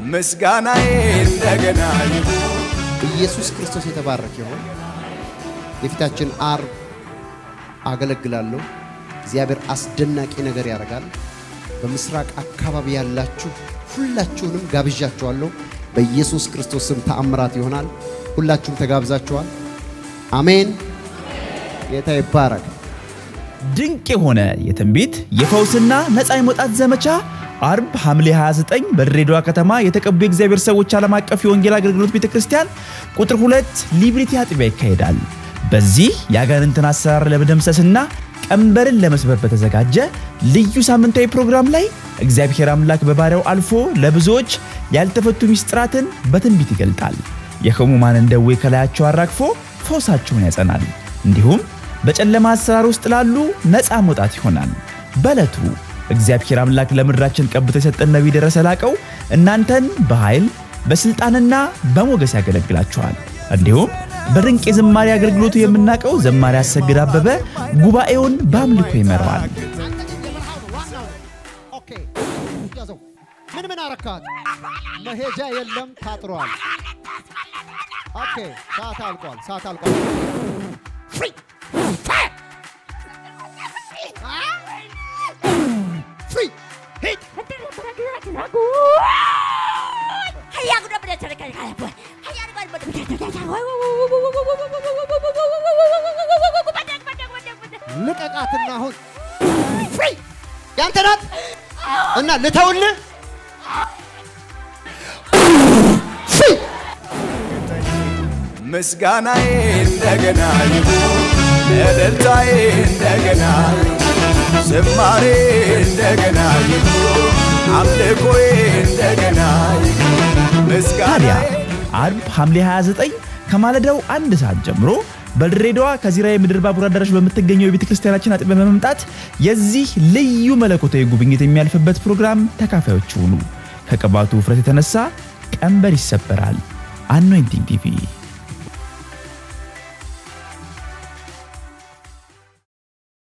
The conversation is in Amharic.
ምስጋናዬ እንደገና ኢየሱስ ክርስቶስ የተባረከ ይሁን የፊታችን ዓርብ አገለግላለሁ እግዚአብሔር አስደናቂ ነገር ያደርጋል በምስራቅ አካባቢ ያላችሁ ሁላችሁንም ጋብዣችኋለሁ በኢየሱስ ክርስቶስ ስም ተአምራት ይሆናል ሁላችሁም ተጋብዛችኋል አሜን ጌታ ይባረክ ድንቅ የሆነ የትንቢት የፈውስና ነፃ የመውጣት ዘመቻ ዓርብ ሐምሌ 29 በድሬዳዋ ከተማ የተቀቡ እግዚአብሔር ሰዎች ዓለም አቀፍ የወንጌል አገልግሎት ቤተክርስቲያን ቁጥር 2 ሊብሪቲ አጥቢያ ይካሄዳል በዚህ ያጋንንትን አሰራር ለመደምሰስና ቀንበርን ለመስበር በተዘጋጀ ልዩ ሳምንታዊ ፕሮግራም ላይ እግዚአብሔር አምላክ በባሪያው አልፎ ለብዙዎች ያልተፈቱ ሚስጥራትን በትንቢት ይገልጣል የህሙማንን ደዌ ከላያቸው አራግፎ ፈውሳቸውን ያጸናል እንዲሁም በጨለማ አሰራር ውስጥ ላሉ ነፃ መውጣት ይሆናል በለቱ እግዚአብሔር አምላክ ለምድራችን ቀብቶ የሰጠን ነብይ ደረሰ ላቀው እናንተን በኃይል በስልጣንና በሞገስ ያገለግላችኋል እንዲሁም በድንቅ የዝማሬ አገልግሎቱ የምናቀው ዘማሪ አሰግድ አበበ ጉባኤውን በአምልኮ ይመራዋል ኦኬ ያዘው ምን አረካት መሄጃ የለም ታጥሯል ኦኬ ሰዓት አልቋል ፍሪ free hit hayya guda bada tarka kala boy hayya guda bada ልቀቃትና አሁን free ያንተ ናት እና ልተውልህ free ምስጋናዬ እንደገና እልልታዬ እንደገና ዝማሬ እንደገና አምልኮዬ እንደገና ታዲያ ዓርብ ሐምሌ 29 ከማለዳው 1 ሰዓት ጀምሮ በድሬዳዋ ከዚራ የምድር ባቡር አዳራሽ በመተገኘው የቤተክርስቲያናችን አጥቢያ በመምጣት የዚህ ልዩ መለኮታዊ ጉብኝት የሚያልፍበት ፕሮግራም ተካፋዮች ሁኑ ከቀባቱ ፍረት የተነሳ ቀንበር ይሰበራል አኖይንቲንግ ቲቪ